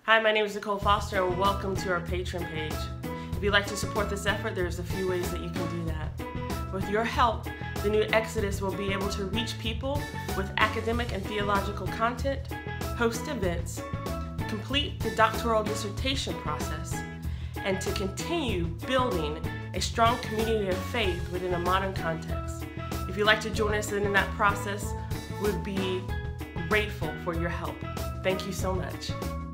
Hi, my name is Nicole Foster and welcome to our Patreon page. If you'd like to support this effort, there's a few ways that you can do that. With your help, the New Exodus will be able to reach people with academic and theological content, host events, complete the doctoral dissertation process, and to continue building a strong community of faith within a modern context. If you'd like to join us in that process, we'd be grateful for your help. Thank you so much.